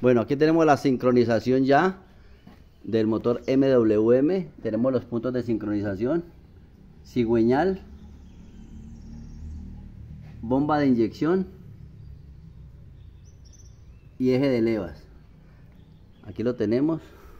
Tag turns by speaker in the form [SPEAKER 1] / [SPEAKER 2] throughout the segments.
[SPEAKER 1] Bueno, aquí tenemos la sincronización ya del motor MWM. Tenemos los puntos de sincronización, cigüeñal, bomba de inyección y eje de levas. Aquí lo tenemos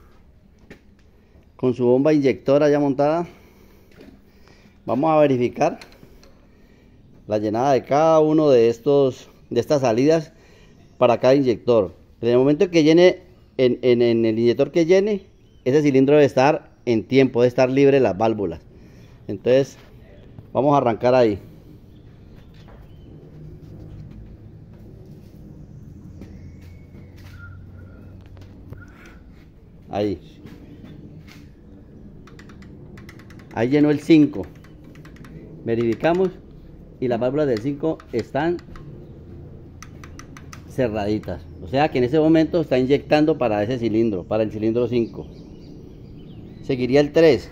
[SPEAKER 1] con su bomba inyectora ya montada. Vamos a verificar la llenada de cada uno de estas salidas para cada inyector. En el momento que llene, en el inyector que llene, ese cilindro debe estar en tiempo, debe estar libre de las válvulas. Entonces vamos a arrancar ahí. Ahí llenó el 5. Verificamos y las válvulas del 5 están cerraditas. O sea que en ese momento está inyectando para ese cilindro, para el cilindro 5. Seguiría el 3.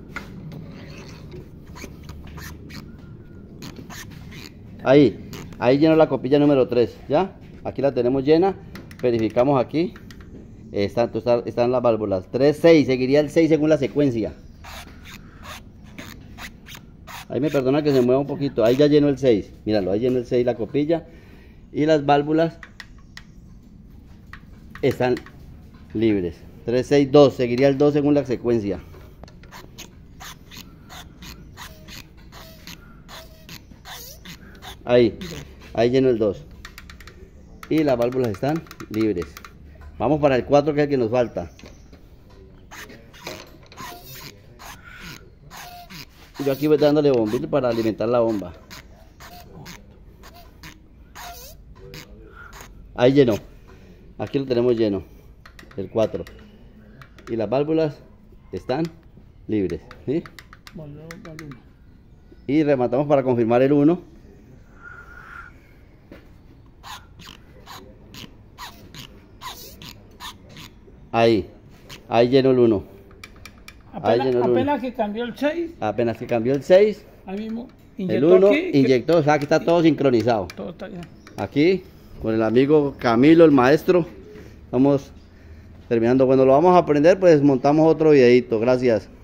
[SPEAKER 1] Ahí llenó la copilla número 3. Ya, aquí la tenemos llena. Verificamos aquí. Están las válvulas 3, 6. Seguiría el 6 según la secuencia. Ahí me perdona que se mueva un poquito. Ahí ya llenó el 6. Míralo, ahí llenó el 6 la copilla. Y las válvulas están libres. 3, 6, 2. Seguiría el 2 según la secuencia. Ahí llenó el 2. Y las válvulas están libres. Vamos para el 4, que es el que nos falta. Yo aquí voy dándole bombito para alimentar la bomba. Ahí llenó. Aquí lo tenemos lleno. El 4. Y las válvulas están libres, ¿sí? Y rematamos para confirmar el 1. Ahí llenó el 1.
[SPEAKER 2] Apenas que cambió el 6.
[SPEAKER 1] Apenas que cambió el 6.
[SPEAKER 2] Ahí mismo.
[SPEAKER 1] El 1 inyectó, o sea que está todo sincronizado.
[SPEAKER 2] Todo está ya.
[SPEAKER 1] Aquí con el amigo Camilo, el maestro. Vamos terminando. Bueno, lo vamos a aprender, pues montamos otro videito. Gracias.